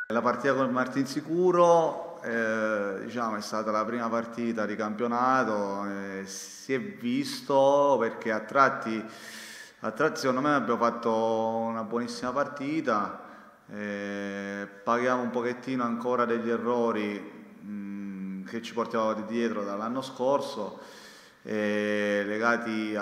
La partita con Martinsicuro diciamo, è stata la prima partita di campionato, si è visto perché a tratti secondo me abbiamo fatto una buonissima partita, paghiamo un pochettino ancora degli errori che ci portiamo di dietro dall'anno scorso, legati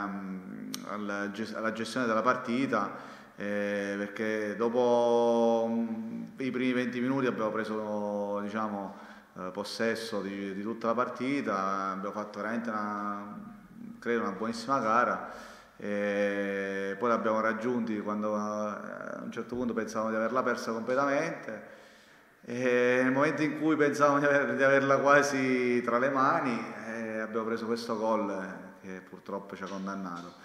alla gestione della partita. Perché dopo i primi 20 minuti abbiamo preso diciamo, possesso di tutta la partita, abbiamo fatto veramente credo una buonissima gara, poi l'abbiamo raggiunti quando a un certo punto pensavamo di averla persa completamente, e nel momento in cui pensavamo di averla quasi tra le mani abbiamo preso questo gol che purtroppo ci ha condannato.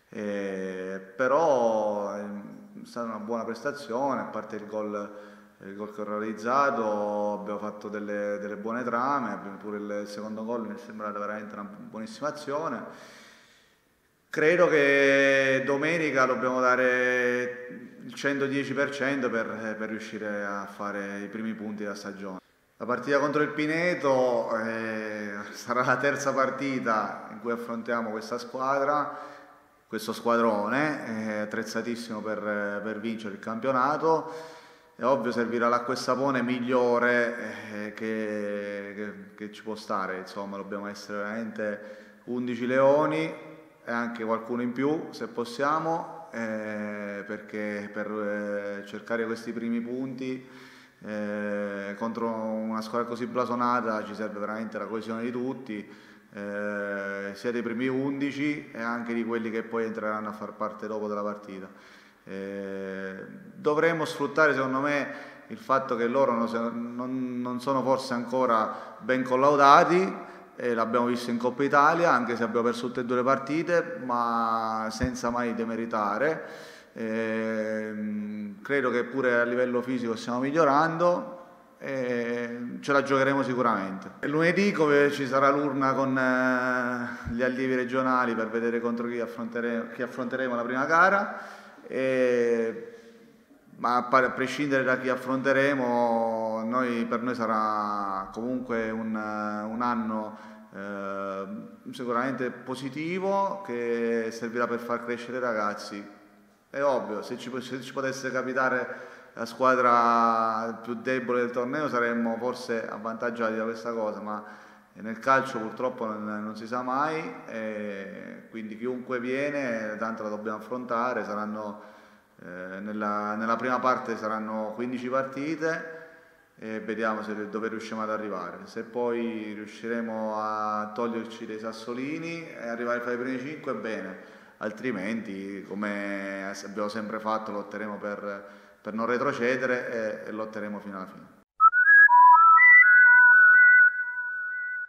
Però è stata una buona prestazione, a parte il gol che ho realizzato, abbiamo fatto delle buone trame, pure il secondo gol mi è sembrata veramente una buonissima azione. Credo che domenica dobbiamo dare il 110% per riuscire a fare i primi punti della stagione. La partita contro il Pineto sarà la terza partita in cui affrontiamo questa squadra, questo squadrone, è attrezzatissimo per vincere il campionato. È ovvio servirà l'acqua e sapone migliore che ci può stare, insomma dobbiamo essere veramente 11 leoni e anche qualcuno in più se possiamo, perché per cercare questi primi punti contro una squadra così blasonata ci serve veramente la coesione di tutti, sia dei primi 11 e anche di quelli che poi entreranno a far parte dopo della partita. Dovremmo sfruttare secondo me il fatto che loro non sono forse ancora ben collaudati, l'abbiamo visto in Coppa Italia, anche se abbiamo perso tutte e due le partite, ma senza mai demeritare. Credo che pure a livello fisico stiamo migliorando e ce la giocheremo sicuramente. Lunedì ci sarà l'urna con gli allievi regionali per vedere contro chi affronteremo la prima gara, ma a prescindere da chi affronteremo, per noi sarà comunque un anno sicuramente positivo che servirà per far crescere i ragazzi. È ovvio, se ci potesse capitare la squadra più debole del torneo saremmo forse avvantaggiati da questa cosa, ma nel calcio purtroppo non si sa mai, quindi chiunque viene tanto la dobbiamo affrontare, nella prima parte saranno 15 partite e vediamo dove riusciamo ad arrivare. Se poi riusciremo a toglierci dei sassolini e arrivare fra i primi 5 bene, altrimenti come abbiamo sempre fatto lotteremo per non retrocedere e lotteremo fino alla fine.